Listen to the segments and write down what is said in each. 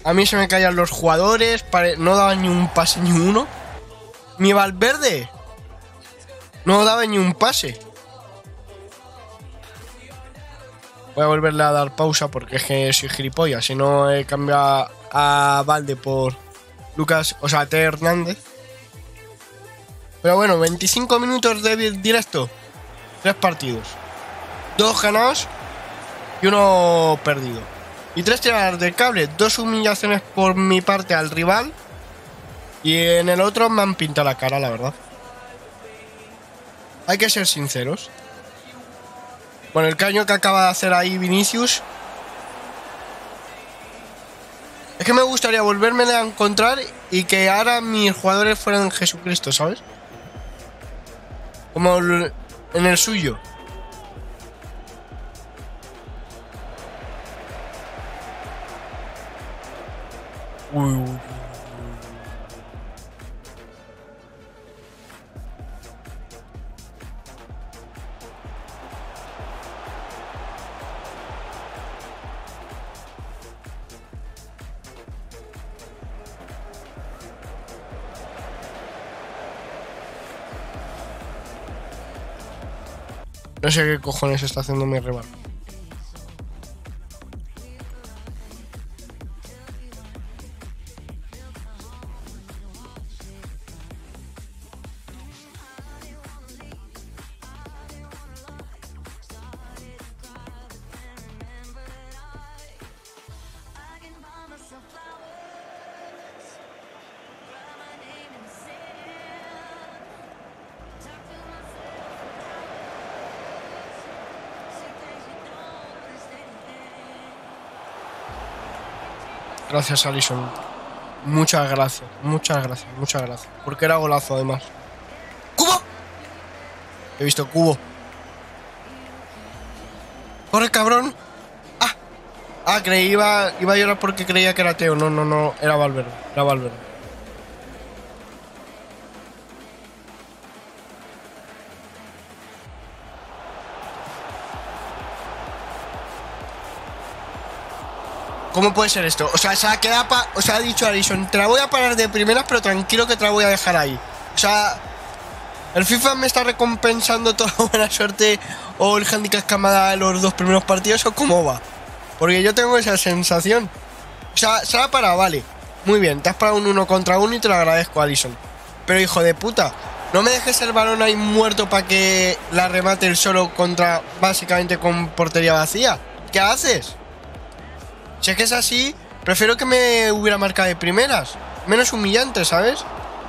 A mí se me caían los jugadores, no daban ni un pase ni uno. Mi Valverde no daba ni un pase. Voy a volverle a dar pausa porque es que soy gilipollas. Si no, he cambiado a Valde por Lucas, o sea, T. Hernández. Pero bueno, 25 minutos de directo. 3 partidos. 2 ganados y 1 perdido. Y 3 tiradas de cable. 2 humillaciones por mi parte al rival. Y en el otro me han pintado la cara, la verdad. Hay que ser sinceros. Bueno, el caño que acaba de hacer ahí Vinicius. Es que me gustaría volverme a encontrar y que ahora mis jugadores fueran Jesucristo, ¿sabes? Como en el suyo. Uy. No sé qué cojones está haciendo mi rival. Gracias, Alisson. Muchas gracias, muchas gracias, muchas gracias. Porque era golazo, además. ¡Cubo! He visto cubo. ¡Corre, cabrón! Creí iba a llorar porque creía que era Teo. No, era Valverde. Era Valverde. ¿Cómo puede ser esto? O sea, se ha quedado ha dicho Alisson, te la voy a parar de primeras, pero tranquilo que te la voy a dejar ahí. O sea, el FIFA me está recompensando toda la buena suerte o el handicap que me ha dado los 2 primeros partidos, o cómo va. Porque yo tengo esa sensación. O sea, se la ha parado, vale. Muy bien, te has parado un 1 contra 1 y te lo agradezco, Alisson. Pero hijo de puta, no me dejes el balón ahí muerto para que la remate el solo contra, básicamente con portería vacía. ¿Qué haces? Si es que es así, prefiero que me hubiera marcado de primeras. Menos humillante, ¿sabes?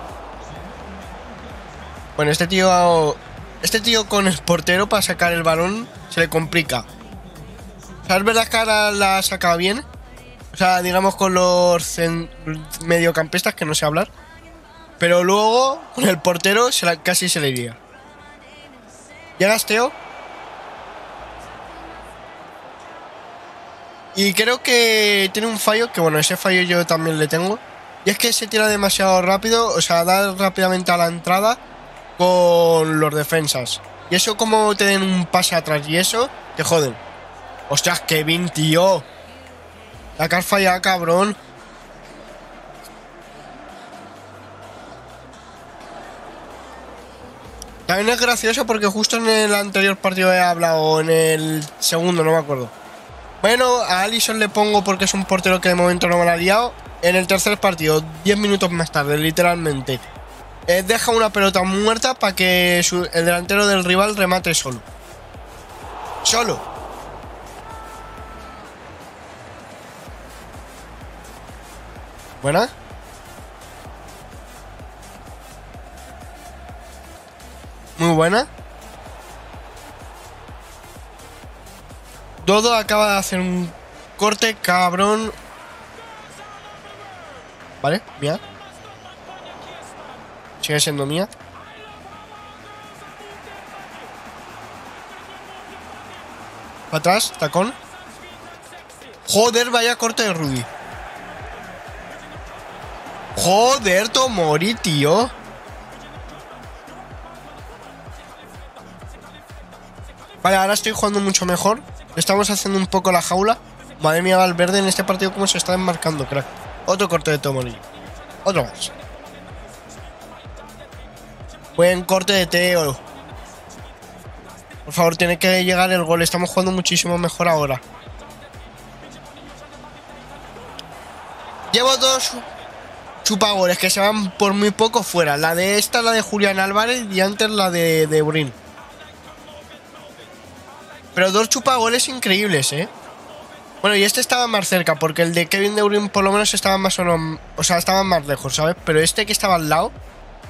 Bueno, este tío con el portero para sacar el balón se le complica. O sea, es verdad que ahora la ha sacado bien. O sea, digamos con los mediocampistas, que no sé hablar. Pero luego, con el portero, casi se le iría. ¿Llegas, Teo? Y creo que tiene un fallo, que bueno, ese fallo yo también le tengo. Y es que se tira demasiado rápido, o sea, da rápidamente a la entrada con los defensas. Y eso, como te den un pase atrás y eso, te joden. Ostras, Kevin, tío. La que has fallado, cabrón. También es gracioso porque justo en el anterior partido he hablado, o en el segundo, no me acuerdo. Bueno, a Alisson le pongo porque es un portero que de momento no me lo ha liado. En el tercer partido, 10 minutos más tarde, literalmente, deja una pelota muerta para que el delantero del rival remate solo. Solo. Buena. Muy buena. Dodo acaba de hacer un corte, cabrón. Vale, mía. Sigue siendo mía. Para atrás, tacón. Joder, vaya corte de Rudy. Joder, Tomori, tío. Vale, ahora estoy jugando mucho mejor. Estamos haciendo un poco la jaula. Madre mía, Valverde en este partido cómo se está enmarcando, crack. Otro corte de Tomori. Otro más. Buen corte de Teo. Por favor, tiene que llegar el gol. Estamos jugando muchísimo mejor ahora. Llevo dos chupagoles que se van por muy poco fuera. La de esta, la de Julián Álvarez, y antes la de Bruyne. Pero dos chupagoles increíbles, ¿eh? Bueno, y este estaba más cerca, porque el de Kevin De Bruyne por lo menos estaba más o sea, estaba más lejos, ¿sabes? Pero este que estaba al lado...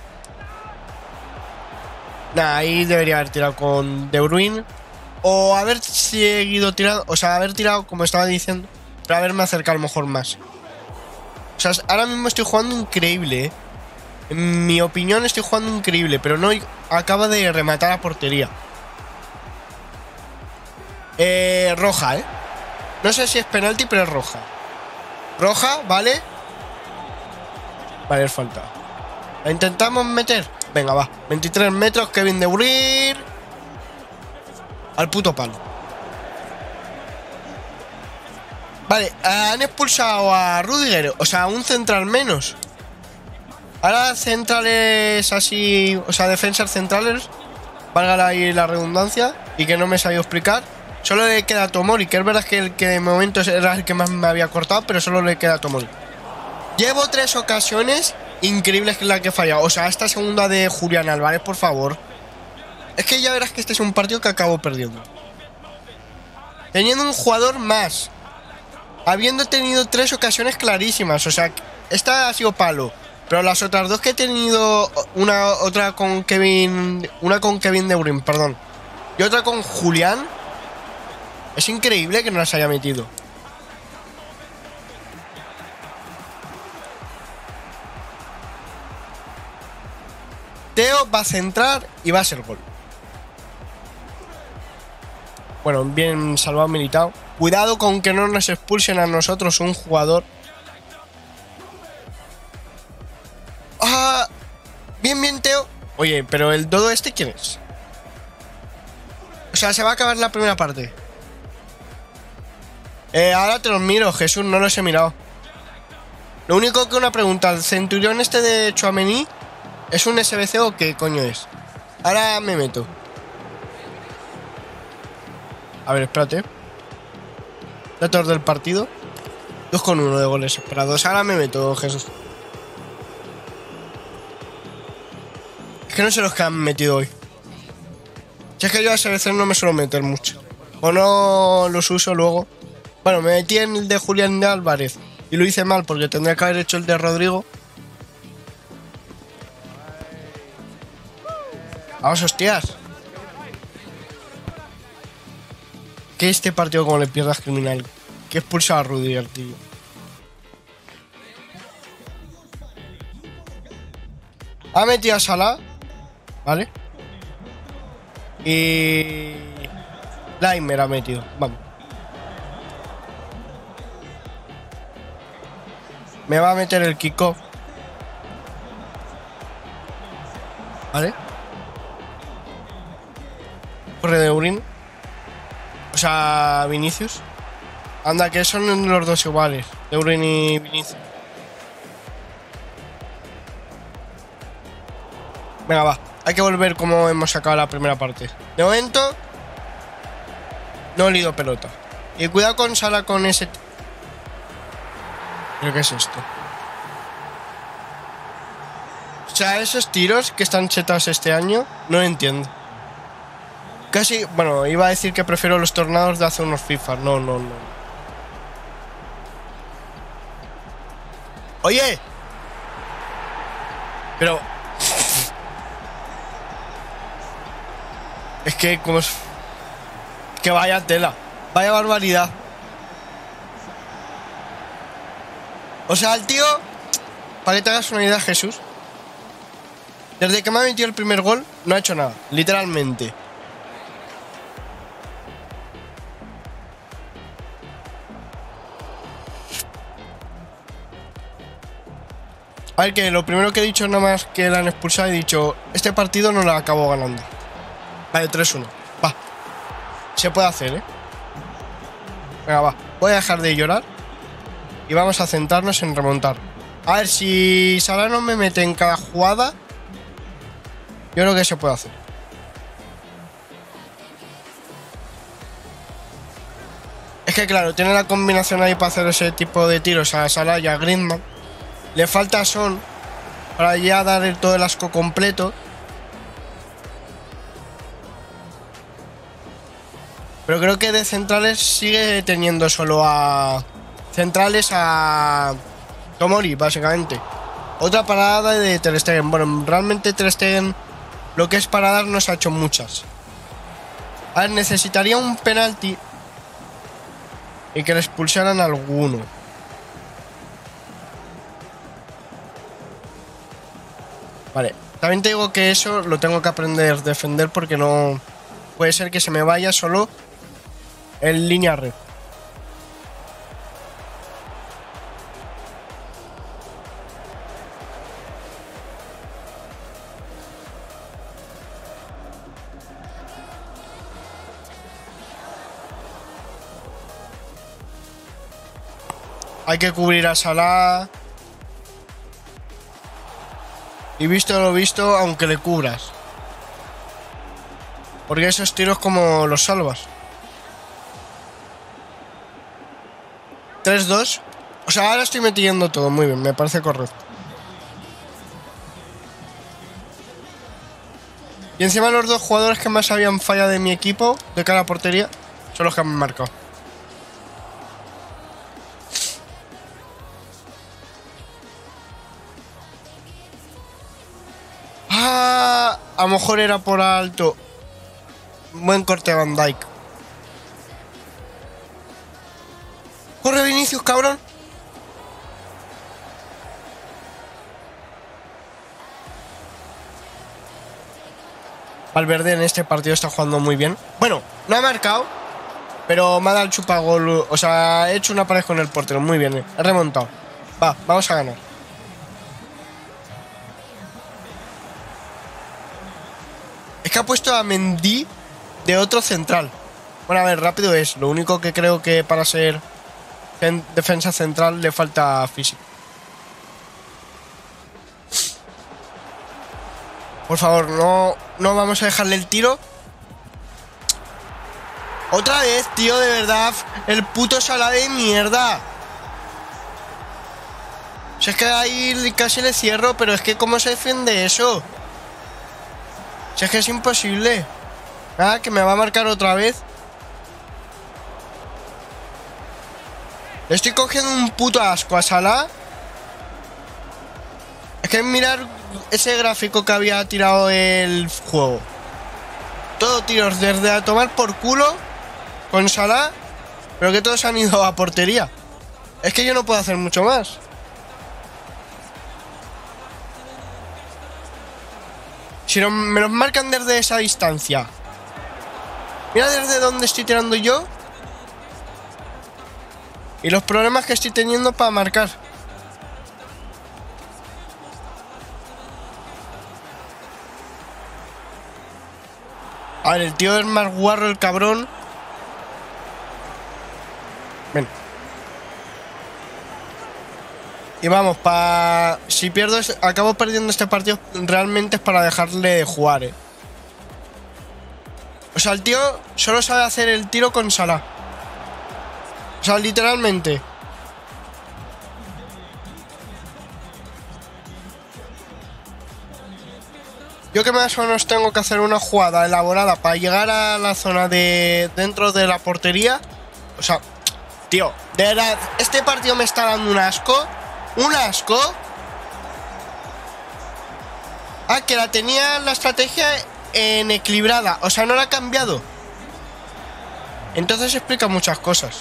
Nah, ahí debería haber tirado con De Bruyne. O haber seguido tirando, o sea, haber tirado como estaba diciendo, pero haberme acercado a lo mejor más. O sea, ahora mismo estoy jugando increíble, ¿eh? En mi opinión estoy jugando increíble, pero no acaba de rematar a portería. Roja, ¿eh? No sé si es penalti, pero es roja. Roja, ¿vale? Vale, es falta. ¿La intentamos meter? Venga, va. 23 metros, Kevin De Bruyne. Al puto palo. Vale, han expulsado a Rudiger. O sea, un central menos. Ahora centrales así, o sea, defensas centrales, valga ahí la redundancia, y que no me he sabido explicar. Solo le queda a Tomori, que es verdad que el que de momento era el que más me había cortado, pero solo le queda a Tomori. Llevo 3 ocasiones increíbles que la que he fallado. O sea, esta segunda de Julián Álvarez, por favor. Es que ya verás que este es un partido que acabo perdiendo. Teniendo un jugador más. Habiendo tenido 3 ocasiones clarísimas. O sea, esta ha sido palo. Pero las otras dos que he tenido, otra con Kevin De Bruyne, perdón, y otra con Julián, es increíble que no las haya metido. Teo va a centrar y va a ser gol. Bueno, bien salvado Militao. Cuidado con que no nos expulsen a nosotros un jugador. Ah, bien, Teo. Oye, pero el dodo este, ¿quién es? O sea, se va a acabar la primera parte. Ahora te los miro, Jesús, no los he mirado. Lo único que una pregunta, ¿el centurión este de Tchouaméni es un SBC o qué coño es? Ahora me meto. A ver, espérate. Datos del partido. 2,1 de goles esperados. Ahora me meto, Jesús. Es que no sé los que han metido hoy. Si es que yo a SBC no me suelo meter mucho. O no los uso luego. Bueno, me metí en el de Julián Álvarez y lo hice mal porque tendría que haber hecho el de Rodrigo. Vamos, hostias. Que este partido como le pierdas criminal. Que expulsa a Rudiger, tío. Ha metido a Salah. ¿Vale? Y... Laimer ha metido. Vamos. Me va a meter el kickoff. ¿Vale? Corre De Bruyne. O sea, Vinicius. Anda, que son los dos iguales. De Bruyne y Vinicius. Venga, va. Hay que volver como hemos sacado la primera parte. De momento, no he lido pelota. Y cuidado con Salah con ese... ¿Pero qué es esto? O sea, esos tiros que están chetados este año, no entiendo. Casi, bueno, iba a decir que prefiero los tornados de hace unos FIFA. No. Oye. Pero... Es que como es... Que vaya tela. Vaya barbaridad. O sea, el tío... Para que te hagas una idea, Jesús. Desde que me ha metido el primer gol, no ha hecho nada. Literalmente. A ver, que lo primero que he dicho nada más que la han expulsado, he dicho, este partido no lo acabo ganando. Vale, 3-1. Va. Se puede hacer, ¿eh? Venga, va. Voy a dejar de llorar. Y vamos a centrarnos en remontar. A ver, si Salah no me mete en cada jugada, yo creo que se puede hacer. Es que claro, tiene la combinación ahí para hacer ese tipo de tiros a Salah y a Griezmann. Le falta Son para ya dar todo el asco completo. Pero creo que de centrales sigue teniendo solo a... Centrales a... Tomori, básicamente. Otra parada de Ter Stegen. Bueno, realmente Ter Stegen lo que es paradas no se ha hecho muchas. A ver, necesitaría un penalti y que le expulsaran alguno. Vale, también te digo que eso lo tengo que aprender a defender porque no... Puede ser que se me vaya solo en línea red. Hay que cubrir a Salah. Y visto lo visto, aunque le cubras. Porque esos tiros como los salvas. 3-2. O sea, ahora estoy metiendo todo. Muy bien, me parece correcto. Y encima los dos jugadores que más habían fallado de mi equipo de cara a portería son los que han marcado. Ah, a lo mejor era por alto. Buen corte de Van Dijk. Corre Vinicius, cabrón. Valverde en este partido está jugando muy bien. Bueno, no ha marcado, pero me ha dado el chupagol. O sea, he hecho una pared con el portero. Muy bien, he remontado. Va, vamos a ganar. Es que ha puesto a Mendy de otro central. Bueno, a ver, rápido es. Lo único que creo que para ser defensa central le falta físico. Por favor, no vamos a dejarle el tiro. Otra vez, tío, de verdad. El puto Salah de mierda. Si es que ahí casi le cierro, pero es que ¿cómo se defiende eso? Si es que es imposible. Ah, que me va a marcar otra vez. Le estoy cogiendo un puto asco a Salah. Es que mirar ese gráfico que había tirado el juego. Todo tiros desde a tomar por culo con Salah, pero que todos han ido a portería. Es que yo no puedo hacer mucho más. Si no, me los marcan desde esa distancia. Mira desde dónde estoy tirando yo. Y los problemas que estoy teniendo para marcar. A ver, el tío es más guarro, el cabrón. Ven. Y vamos, si pierdo, acabo perdiendo este partido, realmente es para dejarle de jugar, O sea, el tío solo sabe hacer el tiro con Salah. O sea, literalmente. Yo que más o menos tengo que hacer una jugada elaborada para llegar a la zona de dentro de la portería. O sea, tío, de verdad, este partido me está dando un asco. Un asco. Ah, que la tenía la estrategia en equilibrada. O sea, no la ha cambiado. Entonces explica muchas cosas.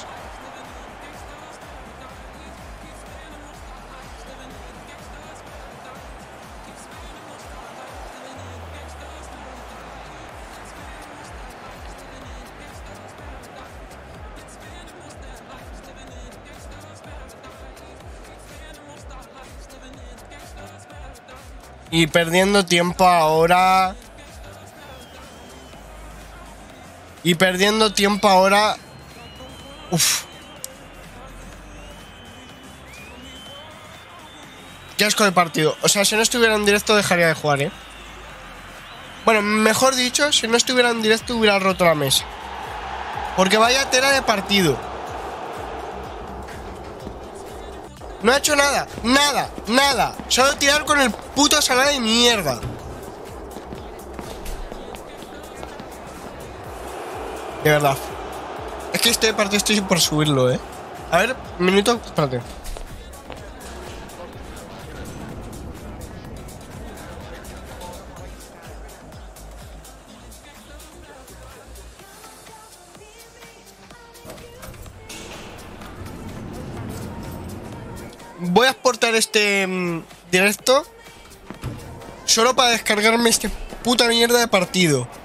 Y perdiendo tiempo ahora. Uf. Qué asco de partido. O sea, si no estuviera en directo dejaría de jugar, ¿eh? Bueno, mejor dicho, si no estuviera en directo hubiera roto la mesa. Porque vaya tela de partido. No ha hecho nada, nada. Solo tirar con el puto salada de mierda. De verdad. Es que este partido estoy por subirlo, ¿eh? A ver, un minuto, espérate. Voy a exportar este directo solo para descargarme este puta mierda de partido.